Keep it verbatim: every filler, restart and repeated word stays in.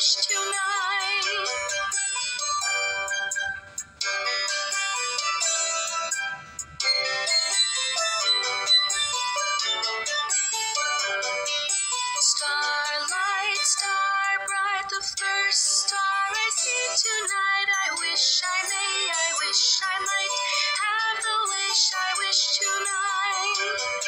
wish tonight. Starlight, star bright, the first star I see tonight. I wish I may, I wish I might have the wish I wish tonight.